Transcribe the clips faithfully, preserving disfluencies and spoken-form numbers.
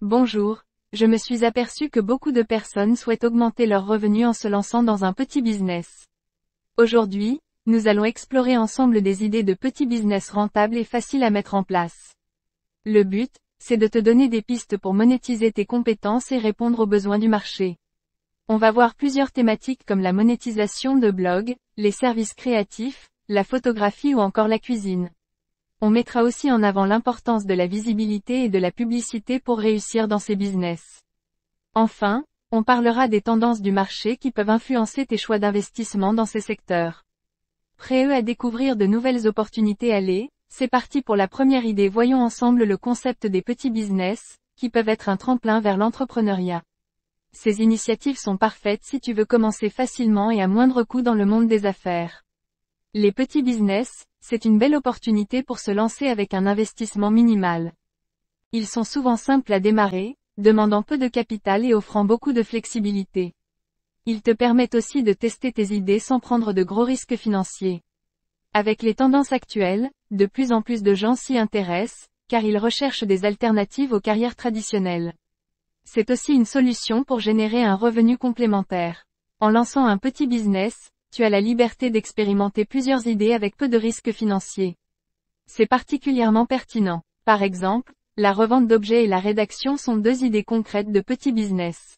Bonjour, je me suis aperçu que beaucoup de personnes souhaitent augmenter leurs revenus en se lançant dans un petit business. Aujourd'hui, nous allons explorer ensemble des idées de petits business rentables et faciles à mettre en place. Le but, c'est de te donner des pistes pour monétiser tes compétences et répondre aux besoins du marché. On va voir plusieurs thématiques comme la monétisation de blogs, les services créatifs, la photographie ou encore la cuisine. On mettra aussi en avant l'importance de la visibilité et de la publicité pour réussir dans ces business. Enfin, on parlera des tendances du marché qui peuvent influencer tes choix d'investissement dans ces secteurs. Prêt à découvrir de nouvelles opportunités? Allez, c'est parti pour la première idée. Voyons ensemble le concept des petits business, qui peuvent être un tremplin vers l'entrepreneuriat. Ces initiatives sont parfaites si tu veux commencer facilement et à moindre coût dans le monde des affaires. Les petits business, c'est une belle opportunité pour se lancer avec un investissement minimal. Ils sont souvent simples à démarrer, demandant peu de capital et offrant beaucoup de flexibilité. Ils te permettent aussi de tester tes idées sans prendre de gros risques financiers. Avec les tendances actuelles, de plus en plus de gens s'y intéressent, car ils recherchent des alternatives aux carrières traditionnelles. C'est aussi une solution pour générer un revenu complémentaire. En lançant un petit business, tu as la liberté d'expérimenter plusieurs idées avec peu de risques financiers. C'est particulièrement pertinent. Par exemple, la revente d'objets et la rédaction sont deux idées concrètes de petits business.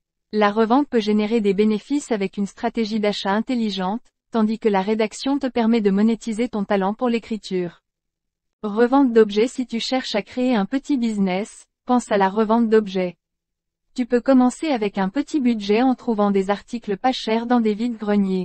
La revente peut générer des bénéfices avec une stratégie d'achat intelligente, tandis que la rédaction te permet de monétiser ton talent pour l'écriture. Revente d'objets. Si tu cherches à créer un petit business, pense à la revente d'objets. Tu peux commencer avec un petit budget en trouvant des articles pas chers dans des vides-greniers.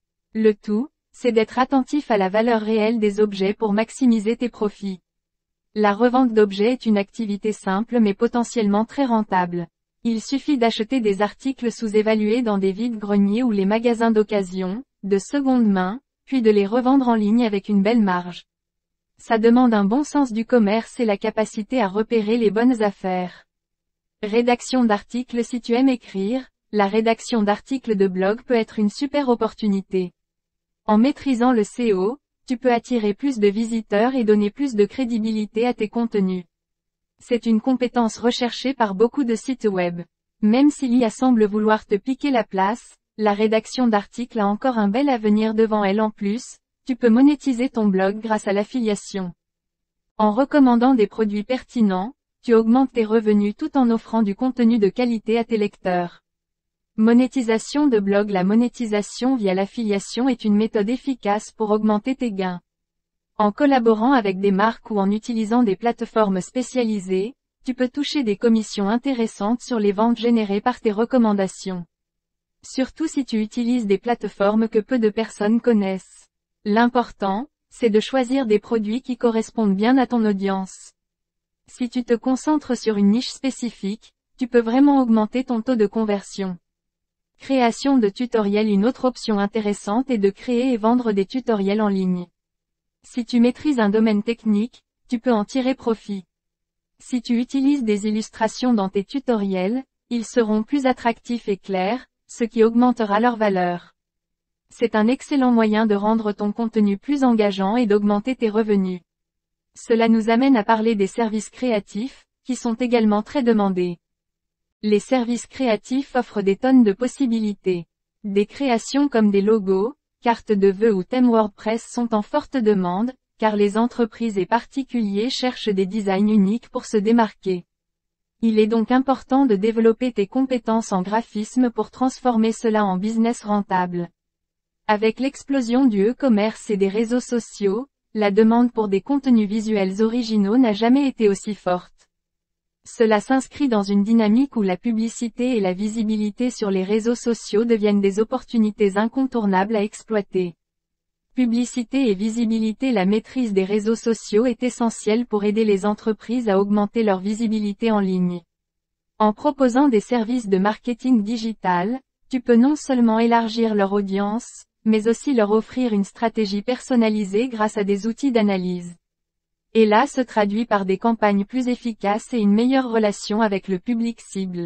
Le tout, c'est d'être attentif à la valeur réelle des objets pour maximiser tes profits. La revente d'objets est une activité simple mais potentiellement très rentable. Il suffit d'acheter des articles sous-évalués dans des vides-greniers ou les magasins d'occasion, de seconde main, puis de les revendre en ligne avec une belle marge. Ça demande un bon sens du commerce et la capacité à repérer les bonnes affaires. Rédaction d'articles. Si tu aimes écrire, la rédaction d'articles de blog peut être une super opportunité. En maîtrisant le S E O, tu peux attirer plus de visiteurs et donner plus de crédibilité à tes contenus. C'est une compétence recherchée par beaucoup de sites web. Même si l'I A semble vouloir te piquer la place, la rédaction d'articles a encore un bel avenir devant elle. En plus, tu peux monétiser ton blog grâce à l'affiliation. En recommandant des produits pertinents, tu augmentes tes revenus tout en offrant du contenu de qualité à tes lecteurs. Monétisation de blog. La monétisation via l'affiliation est une méthode efficace pour augmenter tes gains. En collaborant avec des marques ou en utilisant des plateformes spécialisées, tu peux toucher des commissions intéressantes sur les ventes générées par tes recommandations. Surtout si tu utilises des plateformes que peu de personnes connaissent. L'important, c'est de choisir des produits qui correspondent bien à ton audience. Si tu te concentres sur une niche spécifique, tu peux vraiment augmenter ton taux de conversion. Création de tutoriels. Une autre option intéressante est de créer et vendre des tutoriels en ligne. Si tu maîtrises un domaine technique, tu peux en tirer profit. Si tu utilises des illustrations dans tes tutoriels, ils seront plus attractifs et clairs, ce qui augmentera leur valeur. C'est un excellent moyen de rendre ton contenu plus engageant et d'augmenter tes revenus. Cela nous amène à parler des services créatifs, qui sont également très demandés. Les services créatifs offrent des tonnes de possibilités. Des créations comme des logos, cartes de vœux ou thèmes WordPress sont en forte demande, car les entreprises et particuliers cherchent des designs uniques pour se démarquer. Il est donc important de développer tes compétences en graphisme pour transformer cela en business rentable. Avec l'explosion du e-commerce et des réseaux sociaux, la demande pour des contenus visuels originaux n'a jamais été aussi forte. Cela s'inscrit dans une dynamique où la publicité et la visibilité sur les réseaux sociaux deviennent des opportunités incontournables à exploiter. Publicité et visibilité. La maîtrise des réseaux sociaux est essentielle pour aider les entreprises à augmenter leur visibilité en ligne. En proposant des services de marketing digital, tu peux non seulement élargir leur audience, mais aussi leur offrir une stratégie personnalisée grâce à des outils d'analyse. Et là se traduit par des campagnes plus efficaces et une meilleure relation avec le public cible.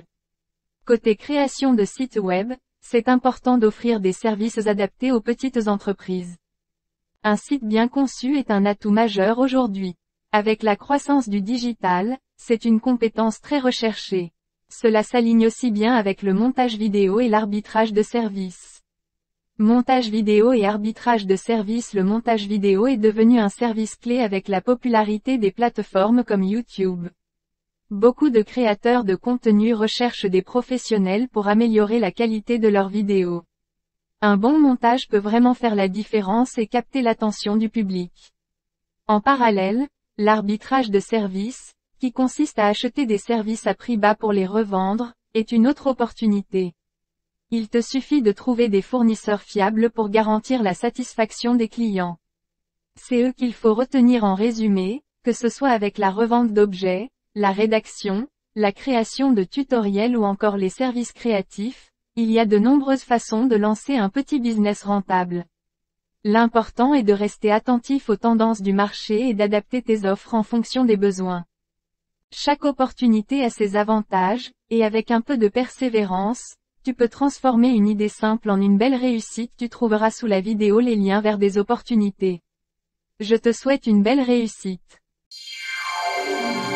Côté création de sites web, c'est important d'offrir des services adaptés aux petites entreprises. Un site bien conçu est un atout majeur aujourd'hui. Avec la croissance du digital, C'est une compétence très recherchée. Cela s'aligne aussi bien avec le montage vidéo et l'arbitrage de services. Montage vidéo et arbitrage de services. Le montage vidéo est devenu un service clé avec la popularité des plateformes comme YouTube. Beaucoup de créateurs de contenu recherchent des professionnels pour améliorer la qualité de leurs vidéos. Un bon montage peut vraiment faire la différence et capter l'attention du public. En parallèle, l'arbitrage de services, qui consiste à acheter des services à prix bas pour les revendre, est une autre opportunité. Il te suffit de trouver des fournisseurs fiables pour garantir la satisfaction des clients. C'est eux qu'il faut retenir en résumé, que ce soit avec la revente d'objets, la rédaction, la création de tutoriels ou encore les services créatifs, il y a de nombreuses façons de lancer un petit business rentable. L'important est de rester attentif aux tendances du marché et d'adapter tes offres en fonction des besoins. Chaque opportunité a ses avantages, et avec un peu de persévérance, tu peux transformer une idée simple en une belle réussite. Tu trouveras sous la vidéo les liens vers des opportunités. Je te souhaite une belle réussite.